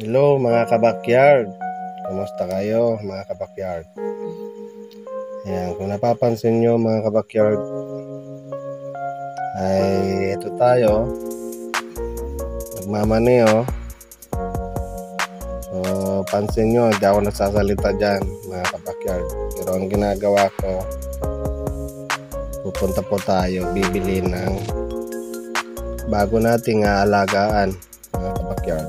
Hello mga kabakyard, kumusta kayo mga kabakyard? Ayan, kung napapansin nyo mga kabakyard, ay ito tayo, nagmamaneo. So pansin nyo, hindi ako nagsasalita dyan mga kabakyard. Pero ang ginagawa ko, pupunta po tayo, bibili ng bago nating aalagaan mga kabakyard.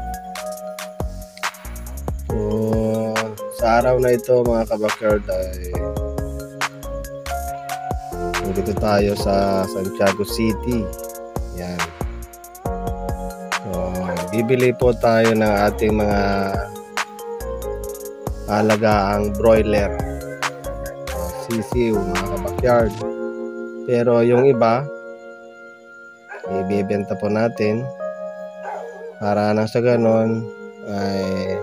So sa araw na ito mga kabakyard ay dito tayo sa Santiago City. Yan. So bibili po tayo ng ating mga alagaang broiler, sisiw mga kabakyard. Pero yung iba ibebenta po natin para nang sa ganon ay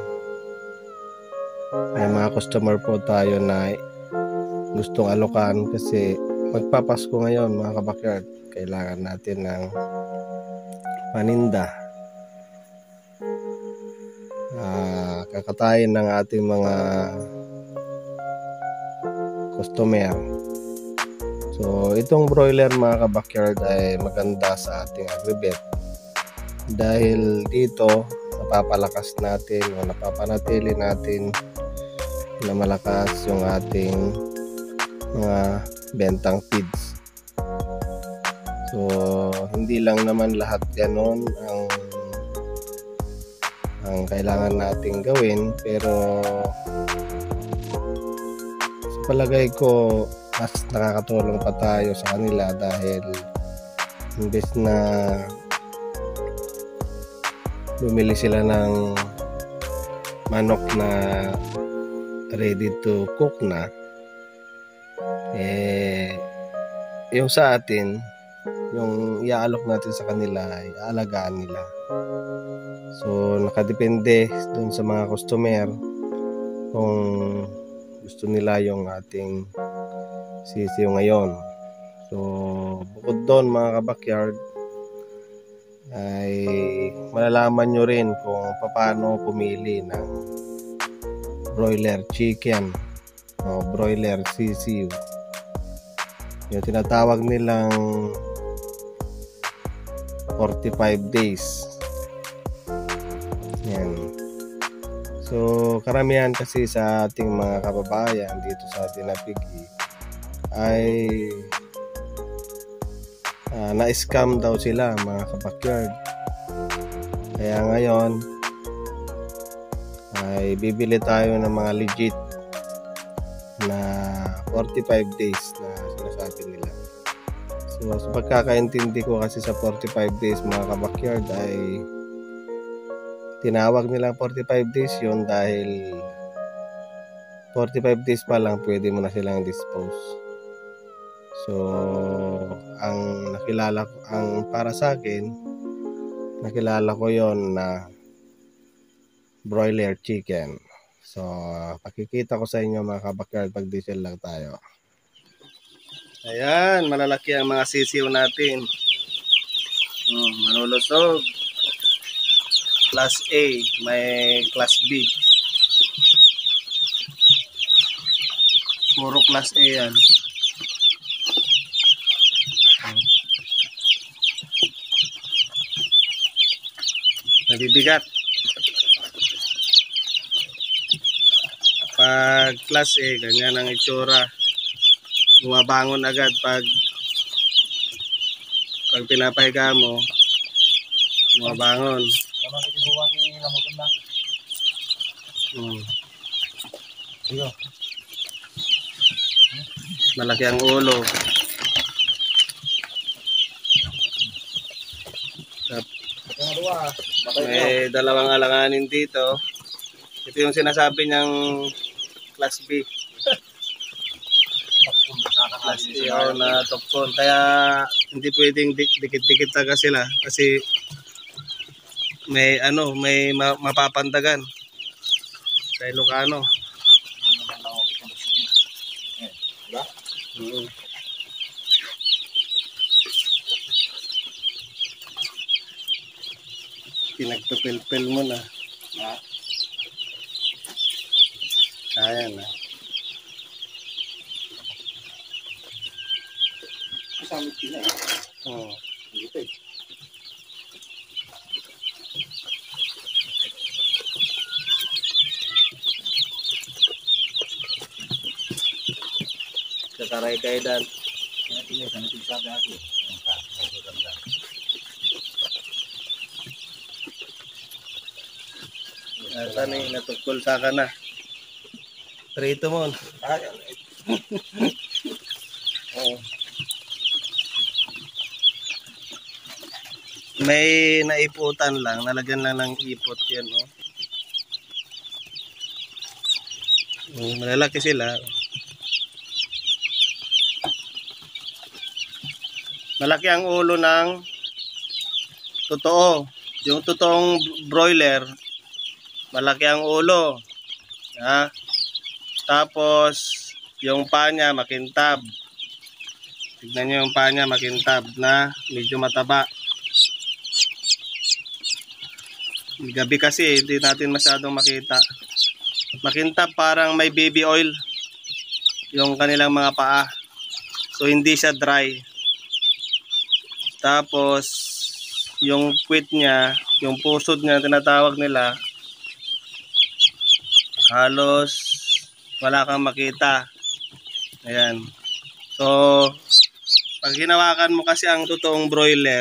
may mga customer po tayo na gustong alokan, kasi magpapasko ngayon mga kabakyard, kailangan natin ng paninda, kakatayin ng ating mga customer. So itong broiler mga kabakyard ay maganda sa ating agribet dahil dito napapalakas natin o napapanatili natin na malakas yung ating mga bentang feeds. So hindi lang naman lahat ganon ang kailangan nating gawin, pero sa palagay ko mas nakakatulong pa tayo sa kanila dahil imbes na bumili sila ng manok na ready to cook na, yung sa atin, yung iaalok natin sa kanila ay aalagaan nila. So nakadepende dun sa mga customer kung gusto nila yung ating sisiw ngayon. So bukod doon mga kabakyard ay malalaman nyo rin kung paano pumili ng broiler chicken o broiler sisiw, yung tinatawag nilang 45 days. Yan. So karamihan kasi sa ating mga kababayan dito sa ating Peke ay na-scam daw sila mga kabakyard. Kaya ngayon ay bibili tayo ng mga legit na 45 days na sinasabi nila. So sa pagkakaintindi ko kasi sa 45 days mga kabakyard ay tinawag nila 45 days yun dahil 45 days pa lang pwede mo na silang dispose. So ang nakilala ko, para sa akin nakilala ko yon na broiler chicken. So pakikita ko sa inyo mga kabakyard pag diesel lang tayo. Ayan, malalaki ang mga sisiw natin. Manulusog. Class A, may class B. Puro class A yan. Nabibigat. Pag class A, ganyan ang itsura. Bumabangon agad pag pinapahiga mo. Bumabangon. Malaki ang ulo. May dalawang alanganin dito. Ito yung sinasabi niyang class B. Class A na topcon. Kaya hindi pwedeng dikit-dikit taga sila kasi may mapapandagan sa Ilocano. Pinagpipil-pil mo na. Ayan na. Kasama sila. Oo. Dito eh. Kataray kayo dan. Kaya nagsabi ako. Ata ni natugkol sa ka na. Prito mo. Oo. May naiputan lang, nalagyan lang ng ipot yan, oh. Malalaki sila. Malaki ang ulo ng totoo. Yung totoong broiler, malaki ang ulo. Ha? Tapos, yung paa niya makintab. Tignan nyo yung paa niya makintab na medyo mataba. Gabi kasi, hindi natin masyadong makita. Makintab, parang may baby oil yung kanilang mga paa. So, hindi siya dry. Tapos, yung puwit niya, yung pusod niya, tinatawag nila, halos wala kang makita. Ayan. So, pag hinawakan mo kasi ang totoong broiler,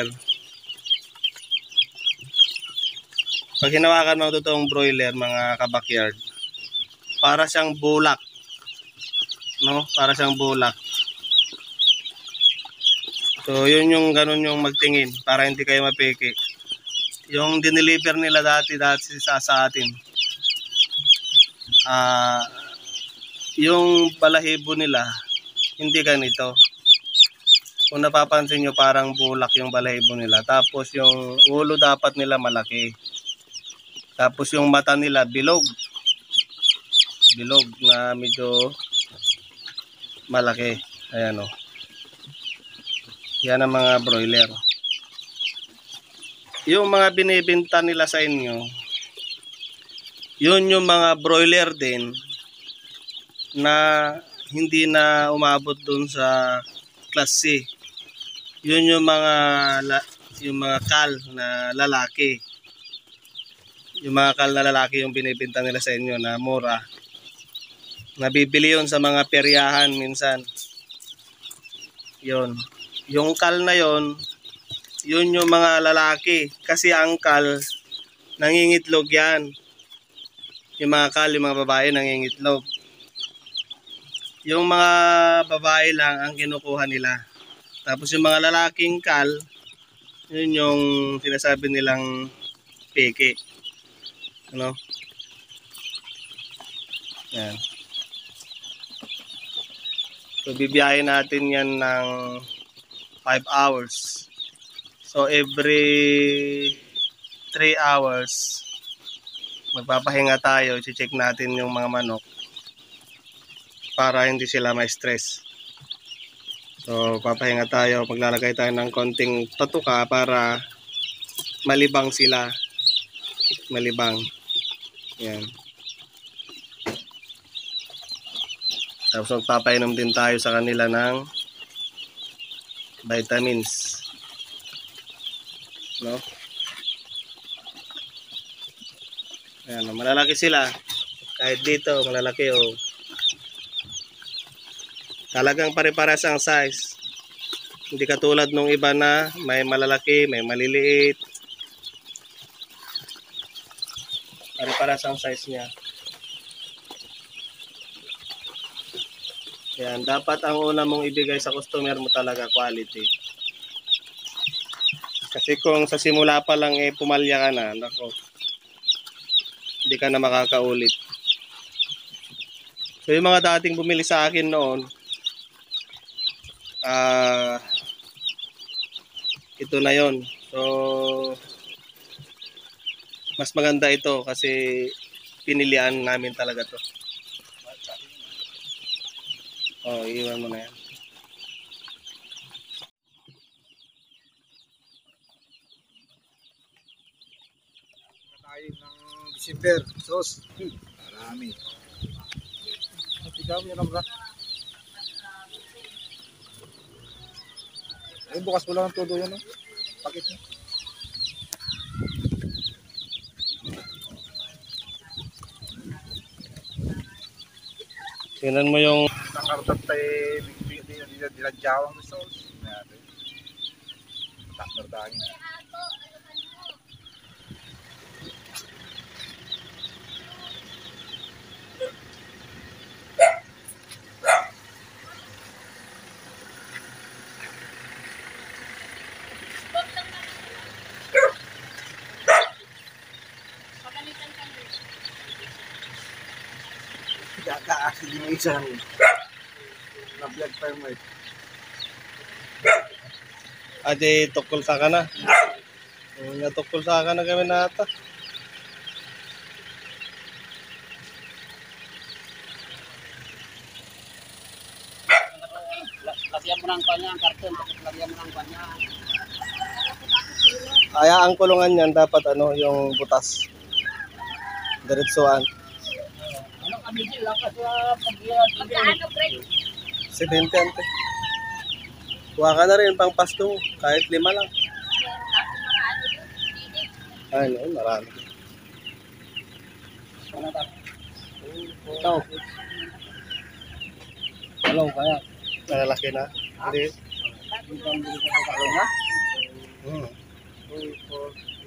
mga kabakyard, para siyang bulak. No? Para siyang bulak. So, yun yung ganun yung magtingin para hindi kayo mapeke. Yung dineliver nila dati sa atin. Yung balahibo nila, hindi ganito. Kung napapansin nyo, parang bulak yung balahibo nila. Tapos yung ulo dapat nila malaki. Tapos yung mata nila bilog. Bilog na medyo malaki. Ayan o. Yan ang mga broiler. Yung mga binibenta nila sa inyo, yun yung mga broiler din na hindi na umabot dun sa class C. Yun yung mga kal na lalaki. Yung mga kal na lalaki yung binibenta nila sa inyo na mura. Nabibili yun sa mga peryahan minsan. Yun. Yung kal na yun yung mga lalaki. Kasi ang kal, nangingitlog yan. Yung mga kal, yung mga babae nangingitlog. Yung mga babae lang ang kinukuha nila. Tapos yung mga lalaking kal, yun yung sinasabi nilang peke. Ano? Yan. So, bibiyahin natin yan ng 5 hours. So, every 3 hours, magpapahinga tayo. I-check natin yung mga manok para hindi sila ma-stress. So, papahinga tayo. Maglalagay tayo ng konting patuka para malibang sila. Malibang. Yan. Tapos magpapainom din tayo sa kanila ng vitamins. No? Ayan, malalaki sila. Kahit dito, malalaki oh. Talagang pare-pares ang size. Hindi katulad nung iba na may malalaki, may maliliit. Pare-pares ang size niya. Yan, dapat ang una mong ibigay sa customer mo talaga quality. Kasi kung sa simula pa lang pumalya ka na, nako, hindi ka na makakaulit. So yung mga dating bumili sa akin noon, ito na yon. So mas maganda ito kasi pinilian namin talaga to. Oh, iwan mo na yan. ngayon ng December. Sos. Marami. Ikaw, yan ang bra. Ay, bukas ko lang ang todo yan. Pakit mo. Tingnan mo yung Nakartat tayo, diladjawang sa sos. Taktar dahil. Kaka-asin yung isang na-vlog pa yung mic. ade tukol sa ka na. Natukol sa ka na kami nata. Lagyan mo ng kanya ang karton, lagyan mo ng kanya. Kaya ang kulungan niyan dapat ano, yung butas. Diretsuan. Ano kami din, lakas sa pag-iwan. Magkaano, Greg? 70 ante. Kuha ka na rin pang pasto, kahit 5 lang. Ay, no, marami. Ito. Hello, kaya. Malalaki na. Hindi. Hindi kang bili sa kalong ha? Hmm.